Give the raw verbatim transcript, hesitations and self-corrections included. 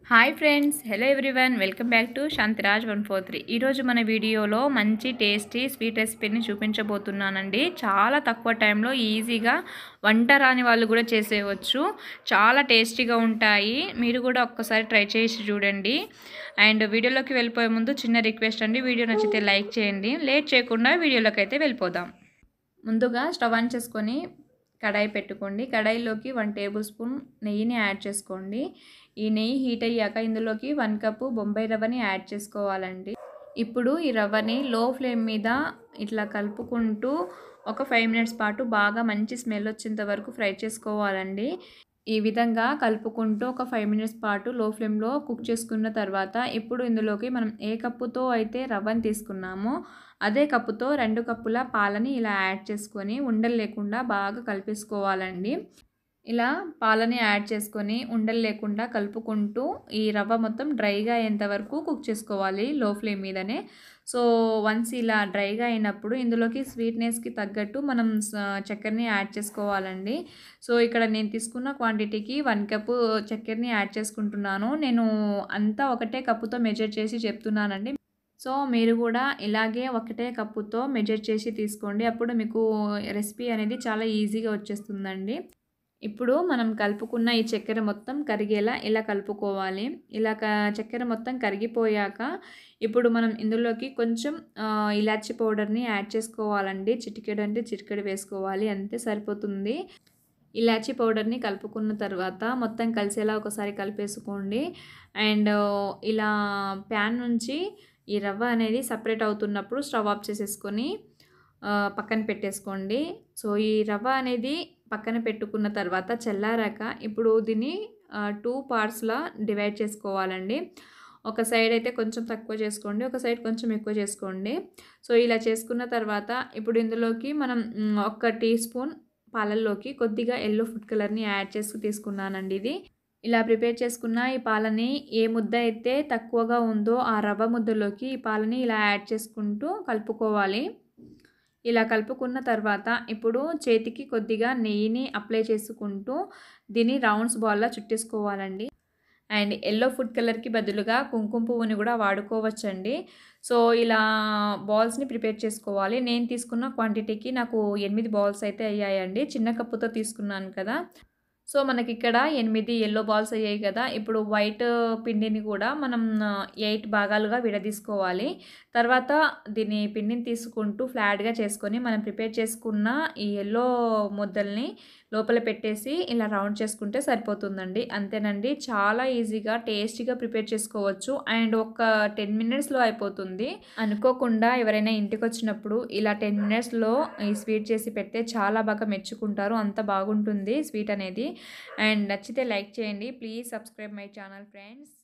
Hi friends, hello everyone, welcome back to Shantiraj one four three. ఈరోజు మన వీడియోలో మంచి టేస్టీ స్వీట్ రెసిపీని చూపించబోతున్నానండి. చాలా తక్కువ టైంలో ఈజీగా వంట రాని వాళ్ళు కూడా చేసేయవచ్చు. చాలా టేస్టీగా ఉంటాయి. మీరు కూడా ఒక్కసారి ట్రై చేసి చూడండి. అండ్ వీడియోలోకి వెళ్ళిపోయే ముందు చిన్న రిక్వెస్ట్ అండి, వీడియో నచ్చితే లైక్ చేయండి. లేట్ చేయకుండా వీడియోలోకి అయితే వెళ్ళిపోదాం. ముందుగా స్టవ్ ఆన్ చేసుకొని కడాయి పెట్టుకోండి. కడాయిలోకి వన్ టేబుల్ స్పూన్ నెయ్యిని యాడ్ చేసుకోండి. ఈ నెయ్యి హీట్ అయ్యాక ఇందులోకి వన్ కప్పు బొంబాయి రవ్వని యాడ్ చేసుకోవాలండి. ఇప్పుడు ఈ రవ్వని లో ఫ్లేమ్ మీద ఇట్లా కలుపుకుంటూ ఒక ఫైవ్ మినిట్స్ పాటు బాగా మంచి స్మెల్ వచ్చేంత వరకు ఫ్రై చేసుకోవాలండి. ఈ విధంగా కలుపుకుంటూ ఒక ఫైవ్ మినిట్స్ పాటు లో ఫ్లేమ్లో కుక్ చేసుకున్న తర్వాత ఇప్పుడు ఇందులోకి మనం ఏ కప్పుతో అయితే రవ్వని తీసుకున్నామో అదే కప్పుతో రెండు కప్పుల పాలని ఇలా యాడ్ చేసుకొని ఉండలు లేకుండా బాగా కలిపేసుకోవాలండి. ఇలా పాలని యాడ్ చేసుకొని ఉండలు లేకుండా కలుపుకుంటూ ఈ రవ్వ మొత్తం డ్రైగా అయ్యేంత వరకు కుక్ చేసుకోవాలి లో ఫ్లేమ్ మీదనే. సో వన్స్ ఇలా డ్రైగా అయినప్పుడు ఇందులోకి స్వీట్నెస్కి తగ్గట్టు మనం చక్కెరని యాడ్ చేసుకోవాలండి. సో ఇక్కడ నేను తీసుకున్న క్వాంటిటీకి వన్ కప్పు చక్కెరని యాడ్ చేసుకుంటున్నాను. నేను అంతా ఒకటే కప్పుతో మెజర్ చేసి చెప్తున్నానండి. సో మీరు కూడా ఇలాగే ఒకటే కప్పుతో మెజర్ చేసి తీసుకోండి. అప్పుడు మీకు రెసిపీ అనేది చాలా ఈజీగా వచ్చేస్తుందండి. ఇప్పుడు మనం కలుపుకున్న ఈ చక్కెర మొత్తం కరిగేలా ఇలా కలుపుకోవాలి. ఇలా క చక్కెర మొత్తం కరిగిపోయాక ఇప్పుడు మనం ఇందులోకి కొంచెం ఇలాచీ పౌడర్ని యాడ్ చేసుకోవాలండి. చిటికెడు అంటే చిటికెడు వేసుకోవాలి, అంతే సరిపోతుంది. ఇలాచీ పౌడర్ని కలుపుకున్న తర్వాత మొత్తం కలిసేలా ఒకసారి కలిపేసుకోండి. అండ్ ఇలా ప్యాన్ నుంచి ఈ రవ్వ అనేది సపరేట్ అవుతున్నప్పుడు స్టవ్ ఆఫ్ చేసేసుకొని పక్కన పెట్టేసుకోండి. సో ఈ రవ్వ అనేది పక్కన పెట్టుకున్న తర్వాత చల్లారాక ఇప్పుడు దీన్ని టూ పార్ట్స్లా డివైడ్ చేసుకోవాలండి. ఒక సైడ్ అయితే కొంచెం తక్కువ చేసుకోండి, ఒక సైడ్ కొంచెం ఎక్కువ చేసుకోండి. సో ఇలా చేసుకున్న తర్వాత ఇప్పుడు ఇందులోకి మనం ఒక టీ స్పూన్ పాలల్లోకి కొద్దిగా ఎల్లో ఫుడ్ కలర్ని యాడ్ చేసి తీసుకున్నానండి. ఇది ఇలా ప్రిపేర్ చేసుకున్న ఈ పాలని ఏ ముద్ద అయితే తక్కువగా ఉందో ఆ రవ్వ ముద్దలోకి ఈ పాలని ఇలా యాడ్ చేసుకుంటూ కలుపుకోవాలి. ఇలా కలుపుకున్న తర్వాత ఇప్పుడు చేతికి కొద్దిగా నెయ్యిని అప్లై చేసుకుంటూ దీన్ని రౌండ్స్ బాల్లా చుట్టేసుకోవాలండి. అండ్ ఎల్లో ఫుడ్ కలర్కి బదులుగా కుంకుమ పువ్వుని కూడా వాడుకోవచ్చండి. సో ఇలా బాల్స్ని ప్రిపేర్ చేసుకోవాలి. నేను తీసుకున్న క్వాంటిటీకి నాకు ఎనిమిది బాల్స్ అయితే అయ్యాయండి. చిన్న కప్పుతో తీసుకున్నాను కదా. సో మనకి ఇక్కడ ఎనిమిది ఎల్లో బాల్స్ అయ్యాయి కదా. ఇప్పుడు వైట్ పిండిని కూడా మనం ఎయిట్ భాగాలుగా విడదీసుకోవాలి. తర్వాత దీన్ని పిండిని తీసుకుంటూ ఫ్లాట్గా చేసుకొని మనం ప్రిపేర్ చేసుకున్న ఈ ఎల్లో ముద్దల్ని లోపల పెట్టేసి ఇలా రౌండ్ చేసుకుంటే సరిపోతుందండి. అంతేనండి, చాలా ఈజీగా టేస్టీగా ప్రిపేర్ చేసుకోవచ్చు. అండ్ ఒక టెన్ మినిట్స్లో అయిపోతుంది. అనుకోకుండా ఎవరైనా ఇంటికి వచ్చినప్పుడు ఇలా టెన్ మినిట్స్లో ఈ స్వీట్ చేసి పెడితే చాలా బాగా మెచ్చుకుంటారు. అంత బాగుంటుంది స్వీట్ అనేది. అండ్ నచ్చితే లైక్ చేయండి. Please subscribe my channel friends.